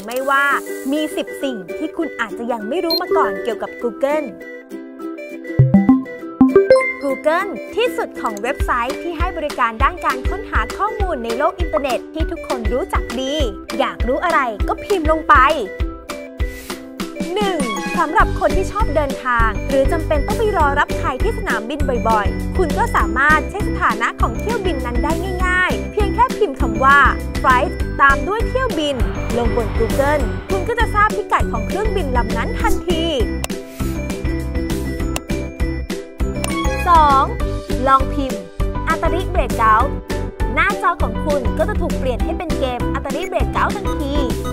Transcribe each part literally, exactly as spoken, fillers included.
ไม่ว่ามีสิบสิ่งที่คุณอาจจะยังไม่รู้มาก่อนเกี่ยวกับ Google Google ที่สุดของเว็บไซต์ที่ให้บริการด้านการค้นหาข้อมูลในโลกอินเทอร์เน็ตที่ทุกคนรู้จักดี อยากรู้อะไรก็พิมพ์ลงไป หนึ่ง. สำหรับคนที่ชอบเดินทางหรือจำเป็นต้องไปรอรับใครที่สนามบินบ่อยๆคุณก็สามารถเช็คสถานะของเที่ยวบินนั้นได้ง่ายๆเพียงแค่พิมพ์คำว่า flight ตามด้วยเที่ยวบินลงบน Google คุณก็จะทราบพิกัดของเครื่องบินลำนั้นทันที สอง. ลองพิมพ์ Atari Breakout หน้าจอของคุณก็จะถูกเปลี่ยนให้เป็นเกม Atari Breakout ทันที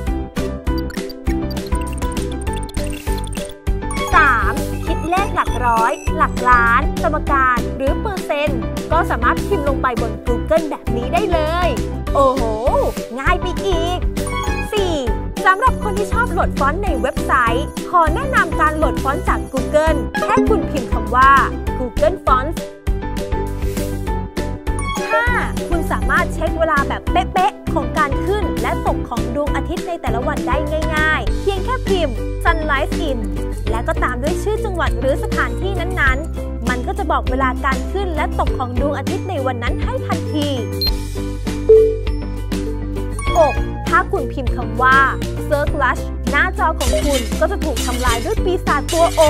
สาม. คิดเลขหลักร้อยหลักล้านสมการหรือเปอร์เซ็นต์ก็สามารถพิมพ์ลงไปบน Google แบบนี้ได้เลยโอ้โหง่ายไปอีก สี่. สำหรับคนที่ชอบโหลดฟอนต์ในเว็บไซต์ขอแนะนำการโหลดฟอนต์จาก Google แค่คุณพิมพ์คำว่า Google Fonts ห้า. คุณสามารถเช็คเวลาแบบเป๊ะๆของการขึ้นและตกของดวงอาทิตย์ในแต่ละวันได้ง่ายๆเพียงแค่พิมพ์ Sunrise in และก็ตามด้วยชื่อจังหวัดหรือสถานที่นั้นๆมันก็จะบอกเวลาการขึ้นและตกของดวงอาทิตย์ในวันนั้นให้ทันที หก. ถ้าคุณพิมพ์คำว่า Circlush หน้าจอของคุณก็จะถูกทำลายด้วยปีศาจตัว O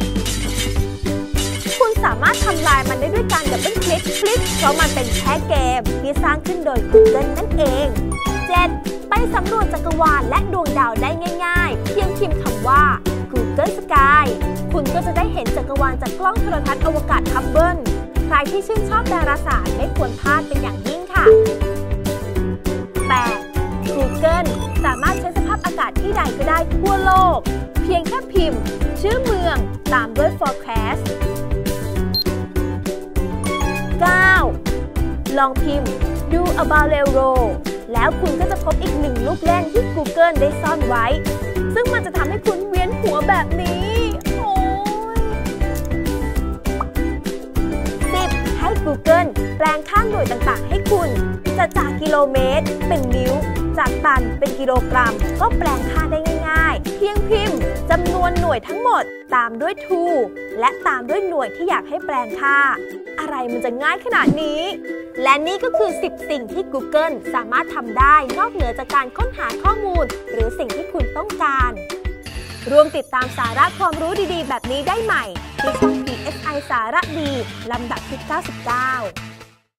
คุณสามารถทำลายมันได้ด้วยการดับเบิลคลิกคลิกเพราะมันเป็นแค่เกมที่สร้างขึ้นโดย Google นั่นเอง เจ็ด. ไปสำรวจจักรวาลและดวงดาวได้ง่ายๆเพียงพิมพ์คำว่า Google Sky คุณก็จะได้เห็นจักรวาลจากกล้องโทรทัศน์อวกาศฮับเบิลใครที่ชื่นชอบดาราศาสตร์ไม่ควรพลาดเป็นอย่างยิ่งค่ะ แปด. Google สามารถใช้สภาพอากาศที่ใดก็ได้ทั่วโลกเพียงแค่พิมพ์ชื่อเมืองตามด้วย forecast เก้า. ลองพิมพ์ Do about railroad แล้วคุณก็จะพบอีกหนึ่งลูกเล่นที่ Google ได้ซ่อนไว้ซึ่งมันจะทำให้คุณเวียนหัวแบบนี้โอ้ย สิบ. ให้ Google แปลงค่าหน่วยต่างๆให้คุณจะจากกิโลเมตรเป็นนิ้วจากตันเป็นกิโลกรัมก็แปลงค่าได้ง่ายๆเพียงพิมพ์จำนวนหน่วยทั้งหมดตามด้วย to และตามด้วยหน่วยที่อยากให้แปลงค่าอะไรมันจะง่ายขนาดนี้และนี่ก็คือสิบสิ่งที่ Google สามารถทำได้นอกเหนือจากการค้นหาข้อมูลหรือสิ่งที่คุณต้องการรวมติดตามสาระความรู้ดีๆแบบนี้ได้ใหม่ที่ช่อง พี เอส ไอ สาระดีลำดับที่เก้าสิบเก้า